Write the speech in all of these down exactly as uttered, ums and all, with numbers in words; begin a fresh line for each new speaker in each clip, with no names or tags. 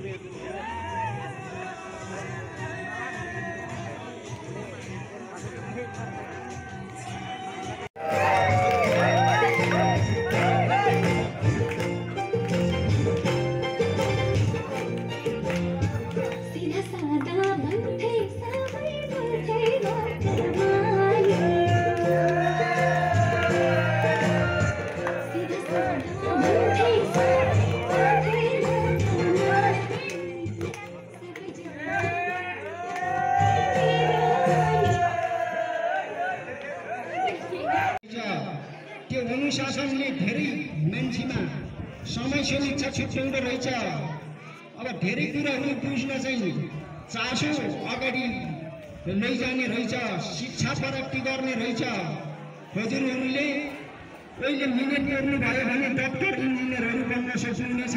अनुशासनले धेरै मान्छेमा समय समीक्षा छुट्याउँदो रहेछ। अब धेरै कुराहरू बुझ्न चाहिँ चासो अगाडि लैजाने रहेछ, शिक्षा प्राप्ति गर्ने रहेछ। हजुरहरूले पहिले मिहिनेत गर्नुभयो भने डाक्टर इन्जिनियरहरू बन्न सक्नुहुनेछ।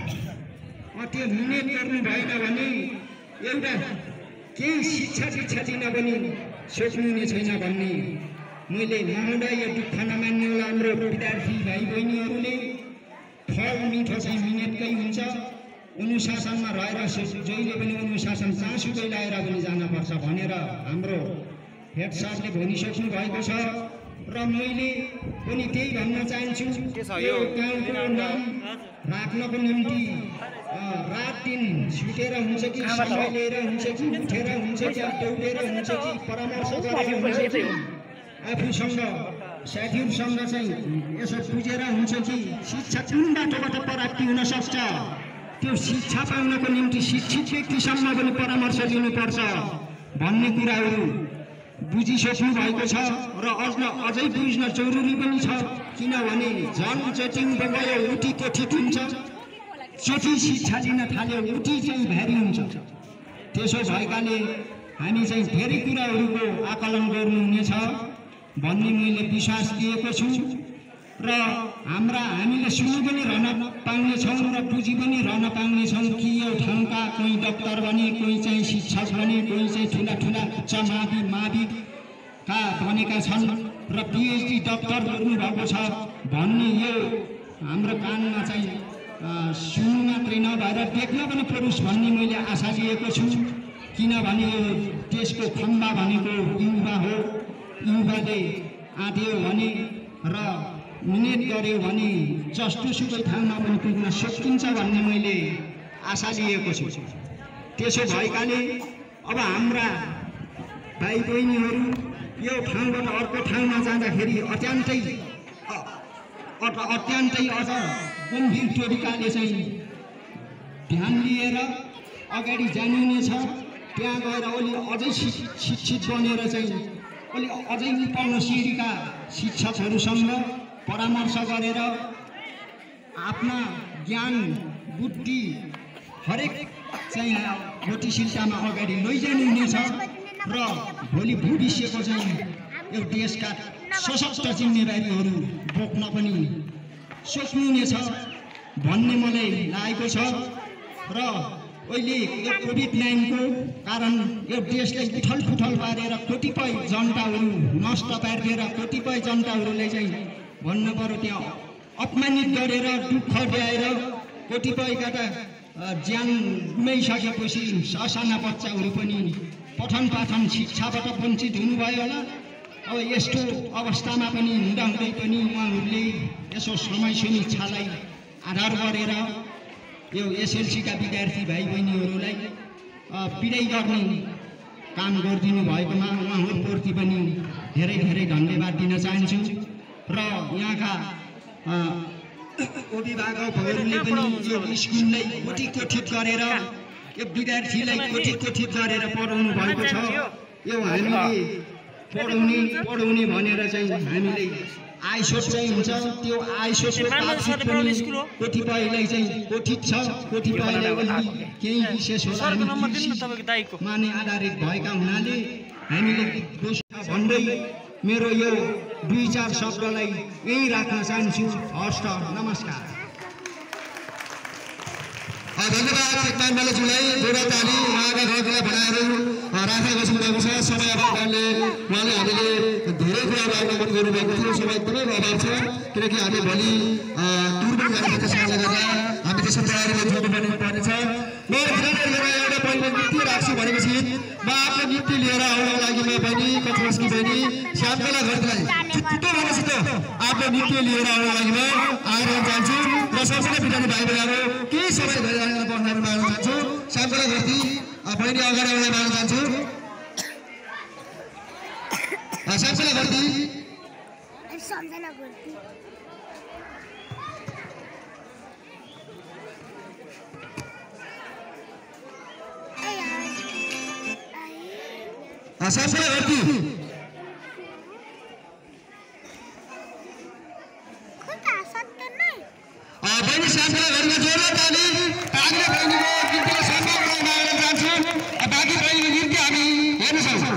त्यो मिहिनेत गर्नु भएन भने एउटा केही शिक्षा शिक्षा दिन पनि सक्नुहुने छैन भन्ने मैले महोदय यो दुःख नमान्ने होला। हाम्रो विद्यार्थी भाइ बहिनीहरूले फल मिठो चाहिँ मिहिनेतकै हुन्छ। अनुशासनमा रहेर जहिले पनि अनुशासन जहाँसुकै लगाएर पनि जानुपर्छ भनेर हाम्रो हेड सरले भनिसक्नु भएको छ र मैले पनि त्यही भन्न चाहन्छु। यो गाउँको नाम राख्नको निम्ति रात दिन छुटेर हुन्छ कि समय लिएर हुन्छ कि उठेर हुन्छ कि दौडेर हुन्छ कि परामर्श गरेर हुन्छ कि आफूसँग साथीहरूसँग चाहिँ यसो बुझेर हुन्छ कि शिक्षा कुन बाटोबाट प्राप्ति हुन सक्छ त्यो शिक्षा पाउनको निम्ति शिक्षित व्यक्तिसँग पनि परामर्श लिनुपर्छ भन्ने कुराहरू बुझिसक्नु भएको छ र अझ अझै बुझ्न जरुरी पनि छ। किनभने झन् जति गयो उठी कोठी हुन्छ, जति शिक्षा लिन थाल्यो उठी चाहिँ भारी हुन्छ। त्यसो भएकाले हामी चाहिँ धेरै कुराहरूको आकलन गर्नुहुनेछ भन्ने मैले विश्वास दिएको छु र हाम्रा हामीले सुनि पनि रहन पाउनेछौँ र बुझी पनि रहन पाउनेछौँ कि यो ठाउँका कोही डाक्टर बने, कोही चाहिँ शिक्षक बने, कोही चाहिँ ठुला ठुला उच्च मावि माविका बनेका छन् र पिएचडी डाक्टर गर्नुभएको छ भन्ने यो हाम्रो कानमा चाहिँ सुन्नु मात्रै नभएर देख्न पनि परोस् भन्ने मैले आशा लिएको छु। किनभने यो देशको खम्बा भनेको युवा हो। युवाले आँट्यो भने र मिहिनेत गर्यो भने जस्तो सुकै ठाउँमा पनि पुग्न सकिन्छ भन्ने मैले आशा लिएको छु। त्यसो भएकाले अब हाम्रा भाइ बहिनीहरू यो ठाउँबाट अर्को ठाउँमा जाँदाखेरि अत्यन्तै अत्यन्तै अझ गम्भीर तरिकाले चाहिँ ध्यान लिएर अगाडि जानुहुनेछ। त्यहाँ गएर अलि अझै शिक्षित बनेर चाहिँ अलि अझै पढ्न सिकेका शिक्षकहरूसँग परामर्श गरेर आफ्ना ज्ञान बुद्धि हरेक चाहिँ गतिशीलतामा अगाडि लैजानुहुनेछ र भोलि भविष्यको चाहिँ यो देशका सशक्त जिम्मेवारीहरू बोक्न पनि सक्नुहुनेछ भन्ने मलाई लागेको छ। र अहिले यो कोभिड नाइन्टिनको कारण यो देशलाई उथल पुथल पारेर कतिपय जनताहरू नष्ट पारिदिएर कतिपय जनताहरूले चाहिँ भन्नु पर्यो त्यहाँ अपमानित गरेर दुःख ल्याएर कतिपयका त ज्यान गुमाइसकेपछि ससाना बच्चाहरू पनि पठन पाठन शिक्षाबाट वञ्चित हुनुभयो होला। अब यस्तो अवस्थामा पनि हुँदाहुँदै पनि उहाँहरूले यसो समय समीक्षालाई आधार गरेर यो एसएलसीका विद्यार्थी भाइ बहिनीहरूलाई पढाइ गर्ने काम गरिदिनु भएकोमा उहाँहरूप्रति पनि धेरै धेरै धन्यवाद दिन चाहन्छु र यहाँका अभिभावकहरूले पनि यो स्कुललाई कोठी कोठित गरेर यो विद्यार्थीलाई कोठी कोठित गरेर पढाउनु भएको छ। यो हामीले पढाउने पढाउने भनेर चाहिँ हामीले आइसोस चाहिँ हुन्छ त्यो आइसोसको मार्कसिट पनि कतिपयलाई चाहिँ कोठित छ, कतिपयलाई केही विशेष होला माने आधारित भएका हुनाले हामीले भन्दै मेरो यो दुई चार शब्दलाई यही राख्न चाहन्छु। हस्त नमस्कार।
धन्यवाद चेतमान बालजुलाई जोडा ताली उहाँका घरका भनाहरू राखेर बस्नुभएको छ। समय अभावले उहाँले हामीले धेरै कुराहरू अवगत गर्नुभएको थियो। समय एकदमै अभाव छ किनकि हामी भोलि टुर पनि जानुपर्छ। त्यसले गर्दा हामी त्यसको तयारीमा जोड्नुपर्ने पर्नेछ। म एउटा पहिलो नृत्य राख्छु भनेपछि म आफ्नो नृत्य लिएर आउनको लागि म बहिनी कचवासकी बहिनी श्यामकला घरलाई छिटो भन्नुहोस् त आफ्नो नृत्य लिएर आउनको लागि म आग्रह चाहन्छु र सबैले बिरामी भाइ बहिनीहरू केही समय भइरहेको पर्नाहरू माग्न चाहन्छु। श्यामकला घरती बहिनी अगाडि आउन माग्न चाहन्छु। श्यामकला घरती
सम्झना घरती
श्यामकला घरती बहिनी श्यामकला घरमा जोडा ताली ताली बहिनीको गीतको सम्मान गर्न माग्न चाहन्छु। बाँकी बहिनीको गीत हामी हेर्न सक्छौँ।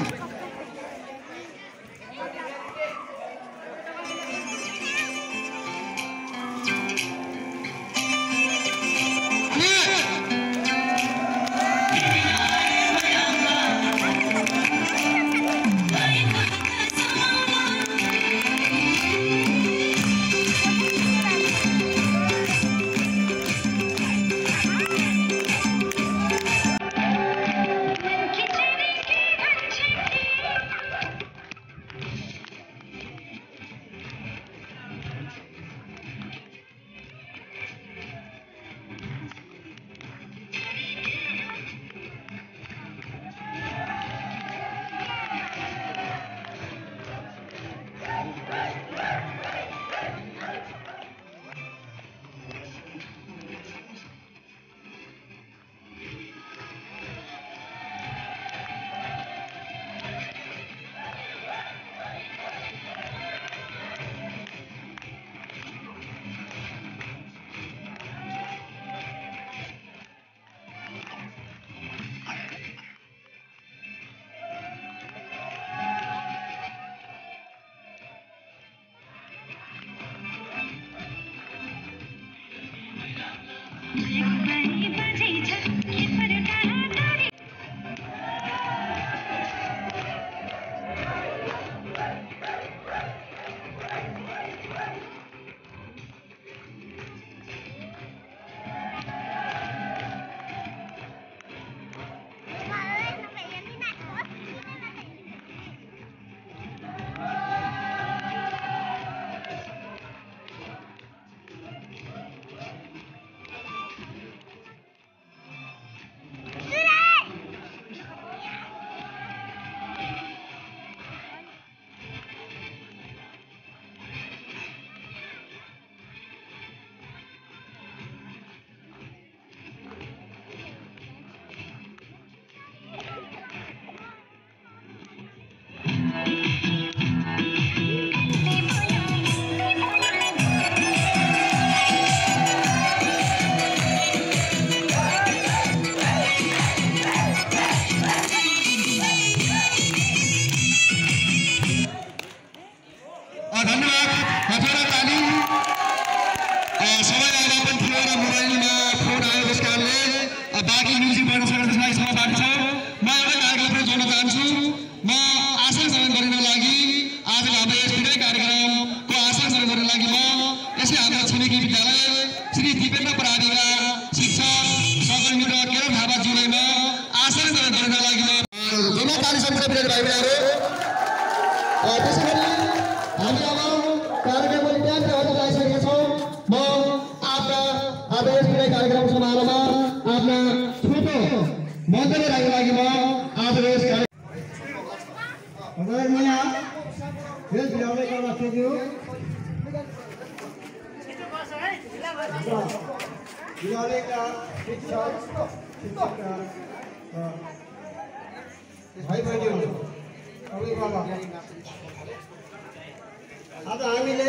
आज हामीले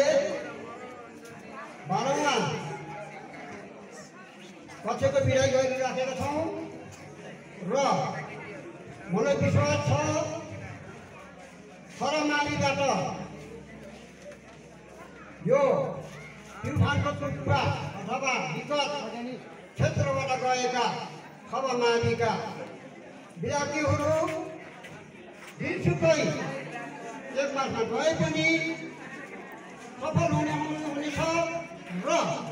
बाह्रौँमा कक्षको बिदाई गरिराखेका छौँ र मलाई विश्वास छ सरमालीबाट यो प्युठानको टुक्रा अथवा विगत क्षेत्रबाट गएका भएका खबा माविका विद्यार्थीहरू जुनसुकै एक वर्षमा गए पनि सफल हुने हुनेछ र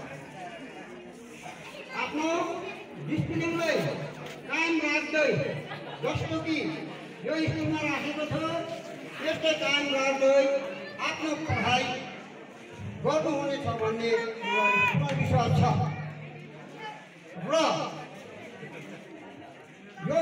आफ्नो डिसिप्लिनलाई कायम राख्दै जस्तो कि यो स्कुलमा राखेको छ त्यस्तै कायम राख्दै आफ्नो पढाइ गर्नुहुनेछ भन्ने विश्वास छ र यो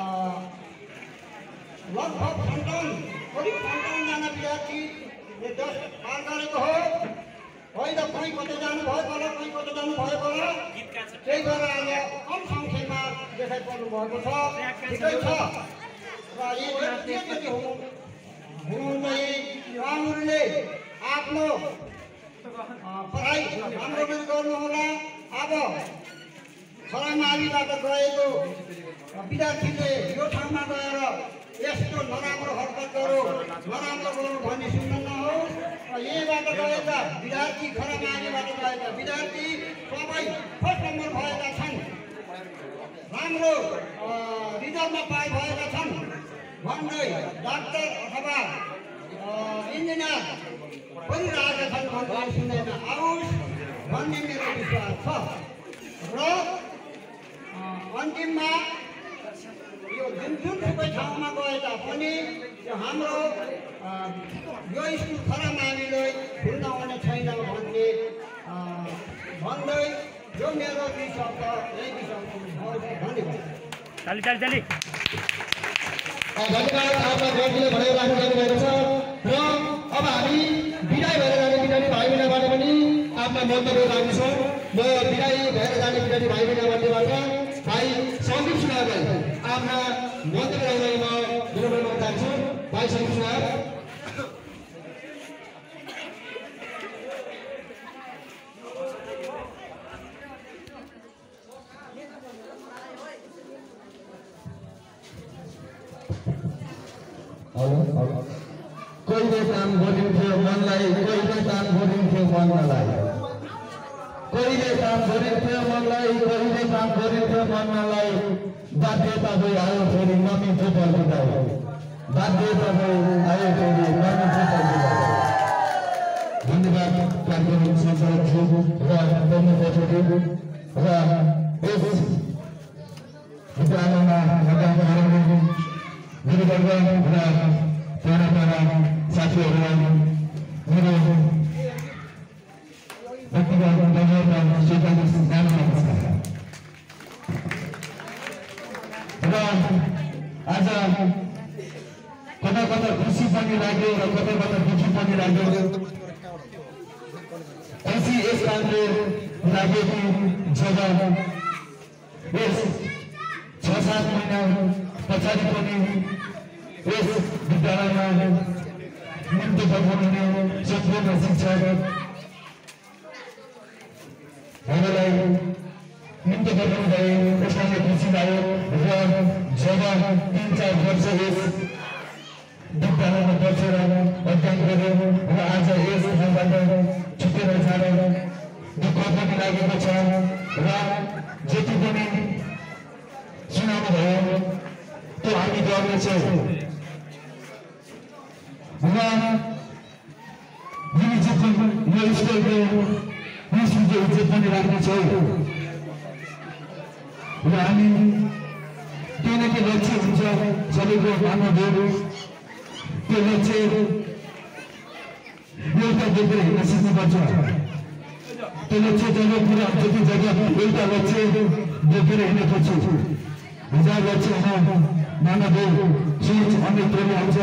लगभग सन्ताउन्न करिब सन्ताउन्नजना विद्यार्थीले दस पार गरेको हो। पहिला कहीँ कतै जानुभयो होला, कहीँ कतै जानुभयो होला, त्यही भएर आज कम सङ्ख्यामा देखाइ पर्नु भएको छ। ठिकै छ र यति हुनु हुनुहुँदै उहाँहरूले आफ्नो पढाइ राम्रो गर्नुहोला। अब खरा माविबाट गएको विद्यार्थीले यो ठाउँमा गएर यस्तो नराम्रो हरकत गरौँ नराम्रो गरौँ भन्ने सुन्न नहोस्। यहीँबाट गएका विद्यार्थी खरा माविबाट गएका विद्यार्थी सबै फर्स्ट नम्बर भएका छन्, राम्रो रिजल्टमा पास भएका छन् भन्दै डाक्टर अथवा इन्जिनियर बनिरहेका छन् भन्ने सुन्दैन आओस् भन्ने मेरो विश्वास छ। र अन्तिममा यो जुन जुनसुकै ठाउँमा गए तापनि यो हाम्रो यो स्कुल खरा माविलाई भुल्न आउने छैन भन्ने भन्दै यो मेरो दुई शब्द यही विषयको धन्यवाद।
चाली चाली चाली
धन्यवाद। आफ्ना व्यक्तिले भनेर राखिरहनु भएको छ र अब हामी बिदाई भएर जाने विद्यार्थी भाइ बहिनीबाट पनि आफ्ना मन्तव्य राख्छौँ। म बिदाई भएर जाने विद्यार्थी भाइ बहिनीहरूबाट भाइ सन्दीप सुनारलाई आफ्ना मन्तव्य राख्दै म विनम्र गर्न चाहन्छु। भाइ सन्दीप सुनार।
कहिले काम गरिन्थ्यो मनलाई, कहिले काम गरिन्थ्यो मनमा, कहिले काम गरिन्थ्यो मनलाई, कहिले काम गरिन्थ्यो मनमा। बाध्यता भई आयो फेरि नमिठो पर्दिँदै, बाध्यता भई आयो फेरि नमिठो पर्दिँदै। धन्यवाद कार्यक्रम सञ्चालकज्यू र प्रमुखज्यू र यस विद्यालयमा लगाउनु गुरुवर्ग र प्यारा प्यारा साथीहरूलाई मेरो व्यक्तिगत धन्यवाद स्वीकार गर्नुहुन्छ। र आज कता कता खुसी पनि लाग्यो र कता कता दुःखी पनि लाग्यो। खुसी यस कारणले लाग्यो कि जब यस छ सात महिना पछाडि पनि यस विद्यालयमा निम्ति पठाउने सम्पूर्ण शिक्षक हामीलाई निम्ति पठाउनु भयो, यसमा खुसी लाग्यो। र जब तिन चार वर्ष यस विद्यालयमा बसेर अध्ययन गऱ्यो र आज यस ठाउँबाट छुटेर जाँदा दुःख पनि लागेको छ र जति पनि सुनाउनु भयो त्यो हामी गर्नेछौँ। र यो इज्जत यो स्कुलको यो स्कुलको इज्जत पनि राख्नेछौँ र हामी केही न केही लक्ष्य हुन्छ सबैको मानवहरू। त्यो लक्ष्य एउटा देखेर हिँड्न सिक्नुपर्छ। त्यो लक्ष्य जब पुरा जति जग्गा एउटा लक्ष्य देखेर हिँडेपछि हजार लक्ष्यमा मानवहरू सोच अनेक प्रकार आउँछ।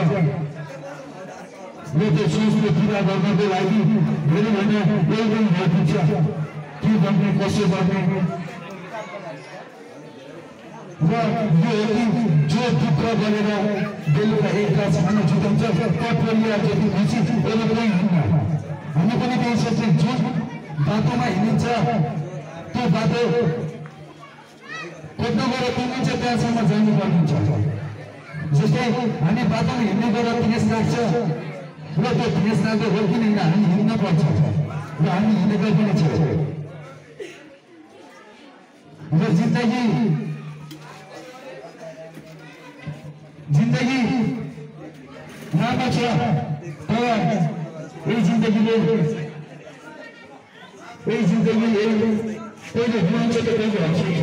यो त्यो सोचले पुरा गर्नको लागि धेरै भने एकदम भइपुग्छ के गर्ने कसो गर्ने। र यो जो दुःख गरेर बेलुका एक ग्लास खान छुटाउँछ त्यो परिवार जति खुसी अरू पनि हुन्न। हामी पनि त्यही सोच्छौँ जुन बाटोमा हिँडिन्छ त्यो बाटो खोज्न गएर पुगिन्छ त्यहाँसम्म जानुपर्ने हुन्छ। जस्तै हामी बाटोमा हिँड्ने गरेर ठेस राख्छ र त्यो ठेस राख्दै हो कि होइन हामी हिँड्न पर्छ र हामी हिँडेको पनि छ। यो जिन्दगी जिन्दगी लामो छ तर यही जिन्दगीले यही जिन्दगीले कहिले बुझ्छ त कहिले हँसाउँछ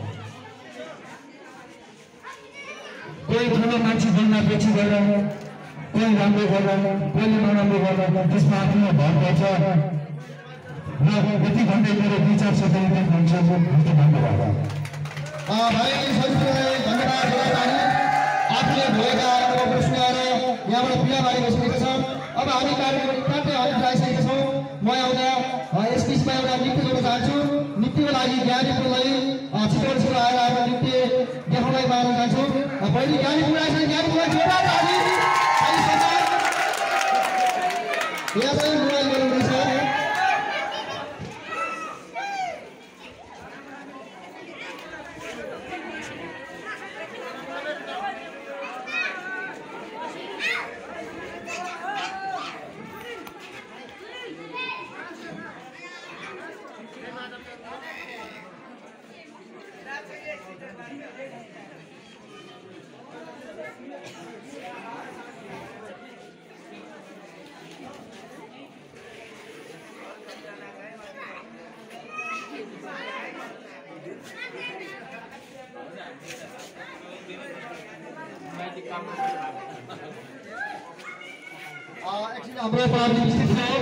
कोही ठुलो मान्छे बन्न पछि गएर कोही राम्रो गर्दा कोही नराम्रो गर्दा त्यसमा आफ्नो भर पर्छ र यति भन्दै मेरो विचार छ त्यही हुन्छ धन्यवाद
भाइ सजिलोलाई धन्यवाद जोडाताली आफूले भएका आएको सुनाएर यहाँबाट पीडा मारेको सकेका छौँ। अब हामी कार्यक्रम काट्दै अलिक आइसकेका छौँ। म एउटा यस बिचमा एउटा नृत्य गर्न चाहन्छु। नृत्यको लागि ज्ञानीपुरलाई छिटो छिटो आएर एउटा नृत्य देखाउनलाई माग्न चाहन्छु। पहिले ज्ञानीपुर आएछ ज्ञानीपुरलाई जोडाताली यहाँ चाहिँ मोबाइल गर्नुहुँदैछ। एकछिन हाम्रो प्राविधिक स्थिति छ।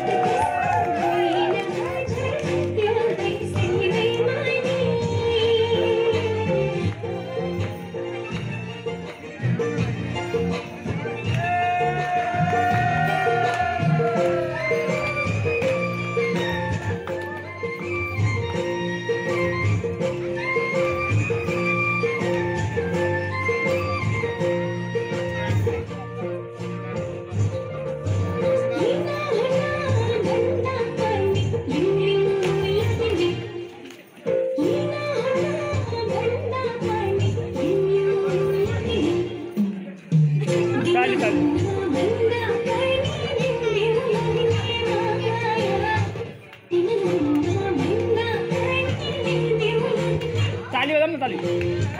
ताली बजाऊ न ताली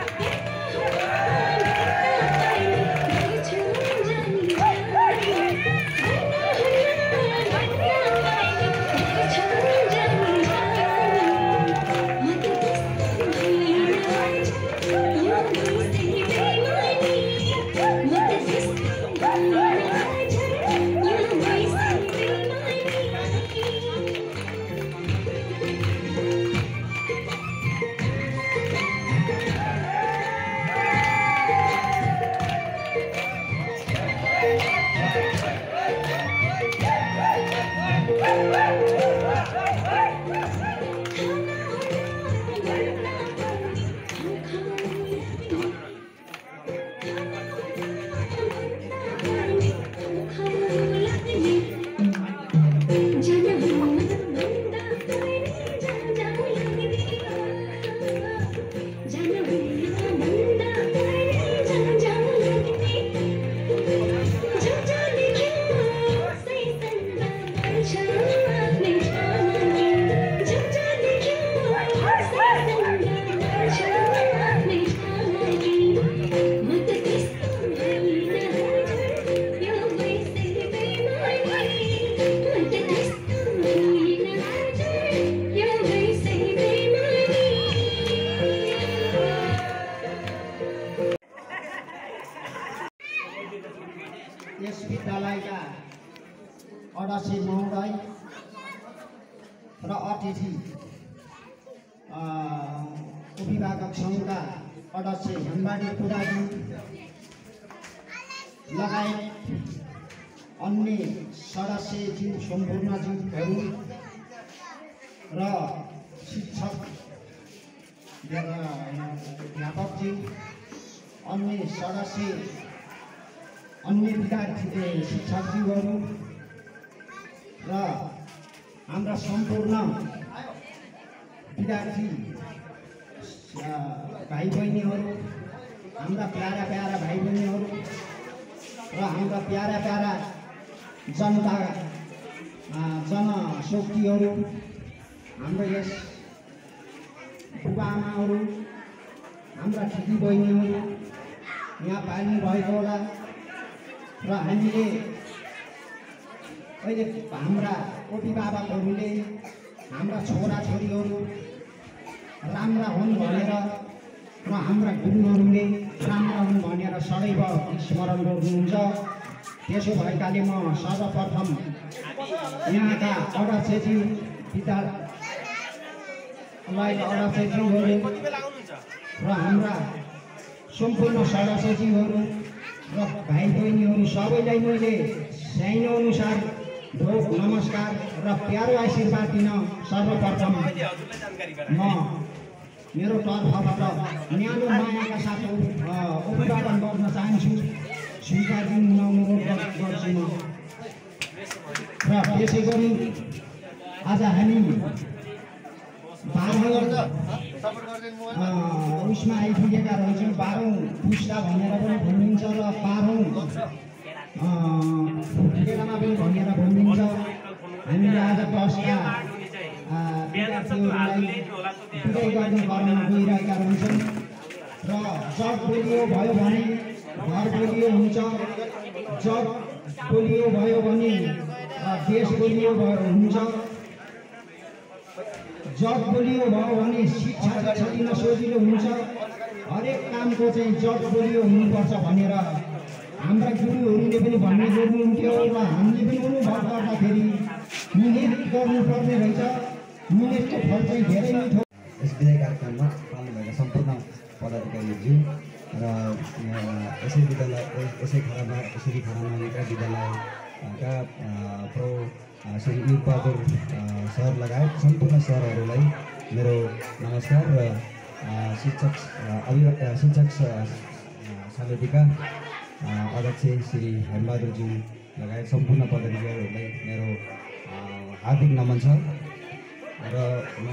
यस विद्यालयका अध्यक्ष महोदय र अतिथि अभिभावक सङ्घका अध्यक्ष हेमबाडी पुराजी लगायत अन्य सदस्यज्यू सम्पूर्णज्यूहरू र शिक्षक अध्यापकज्यू अन्य सदस्य अन्य विद्यार्थी शिक्षकज्यूहरू र हाम्रा सम्पूर्ण विद्यार्थी भाइ बहिनीहरू हाम्रा प्यारा प्यारा भाइ बहिनीहरू र हाम्रा प्यारा प्यारा जनता जनशक्तिहरू हाम्रो यस बुबा आमाहरू, हाम्रा दिदी बहिनीहरू यहाँ पाल्नु भएको होला र हामीले अहिले हाम्रा अभिभावकहरूले हाम्रा छोराछोरीहरू राम्रा हुन् भनेर र हाम्रा गुरुहरूले राम्रा हुन् भनेर सदैव स्मरण गर्नुहुन्छ। त्यसो भएकाले म सर्वप्रथम यहाँका अध्यक्षज्यू विद्यालयका अध्यक्षज्यूहरू र हाम्रा सम्पूर्ण सदस्यज्यूहरू र भाइ बहिनीहरू सबैलाई मैले साइनो अनुसार ढोक नमस्कार र प्यारो आशीर्वाद दिन सर्वप्रथम म मेरो तर्फबाट न्यानो मायाका साथ अभिवादन गर्न चाहन्छु। स्वीकार दिनु अनुरोध गर्छु म। र त्यसै गरी आज हामी बाह्रौँ उसमा आइपुगेका रहेछौँ। बाह्रौँ पुस्ता भनेर पनि भनिन्छ र बाह्रौँ बेलामा पनि भनेर भनिन्छ। हामीले आज दसका विद्यार्थीहरूलाई विदाई गर्ने क्रममा गइरहेका रहेछौँ र जब पोलियो भयो भने घर पोलियो हुन्छ, जब पोलियो भयो भने देश पोलियो भयो हुन्छ, जब पोलियो भयो भने शिक्षा शिक्षा दिन सजिलो हुन्छ। हरेक कामको चाहिँ जब पोलियो हुनुपर्छ भनेर हाम्रा गुरुहरूले पनि भन्ने गर्नुहुन्थ्यो र हामीले पनि अनुभव गर्दाखेरि मिहिनेत गर्नुपर्ने रहेछ। मिहिनेतको फल चाहिँ धेरै मिठो।
यस विदाय कार्यक्रममा पाल्नुभएका सम्पूर्ण पदाधिकारीज्यू र यसै विद्यालय यसै खराबमा यसरी खराबमा विद्यालयका प्रो श्री युग बहादुर सर लगायत सम्पूर्ण सरहरूलाई मेरो नमस्कार र शिक्षक अभिभावक शिक्षक समितिका अध्यक्ष श्री हेमबहादुरज्यू लगायत सम्पूर्ण पदाधिकारीहरूलाई मेरो हार्दिक नमन छ। र म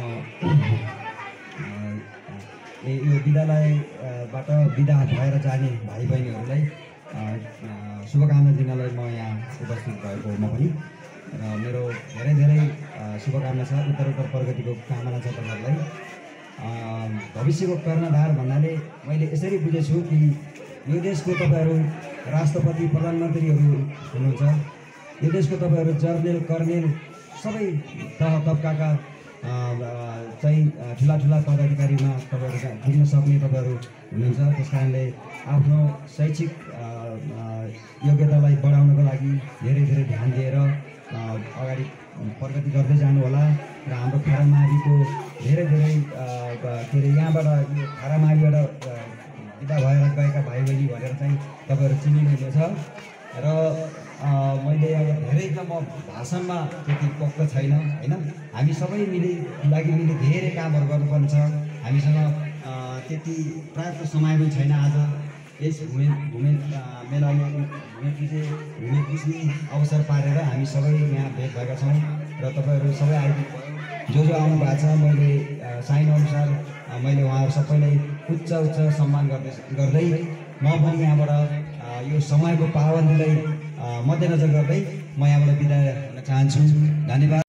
यो विद्यालयबाट बिदा भएर जाने भाइ बहिनीहरूलाई शुभकामना दिनलाई म यहाँ उपस्थित भएको म पनि र मेरो धेरै धेरै शुभकामना छ। उत्तरोत्तर प्रगतिको कामना छ तपाईँहरूलाई। भविष्यको कर्णधार भन्नाले मैले यसरी बुझेछु कि यो देशको तपाईँहरू राष्ट्रपति प्रधानमन्त्रीहरू हुनुहुन्छ। यो देशको तपाईँहरू जर्नेल कर्नेल सबै तह तब्काका चाहिँ ठुला ठुला पदाधिकारीमा तपाईँहरू पुग्न सक्ने तपाईँहरू हुनुहुन्छ। त्यस कारणले आफ्नो शैक्षिक योग्यतालाई बढाउनको लागि धेरै धेरै ध्यान दिएर अगाडि प्रगति गर्दै जानुहोला। र हाम्रो खारामाविको धेरै धेरै के अरे यहाँबाट यो खारामाविबाट बिदा भएर गएका भाइ बहिनी भनेर चाहिँ तपाईँहरू चिनिनुहुनेछ। र मैले अब धेरै त म भाषणमा त्यति पक्क छैन होइन। हामी सबै मिली लागि मिली धेरै कामहरू गर्नुपर्ने छ। हामीसँग त्यति पर्याप्त समय पनि छैन। आज यस भूमि भूमि मेलामा भूमि कृषि भूमि कृषि अवसर पारेर हामी सबै यहाँ भेट भएका छौँ र तपाईँहरू सबै आइपुग्नु जो जो आउनु भएको छ मैले साइन अनुसार मैले उहाँहरू सबैलाई उच्च उच्च सम्मान गर्दै गर्दै म पनि यहाँबाट यो समयको पाबन्दीलाई मध्यनजर गर्दै म यहाँबाट बिदा हुन चाहन्छु। धन्यवाद।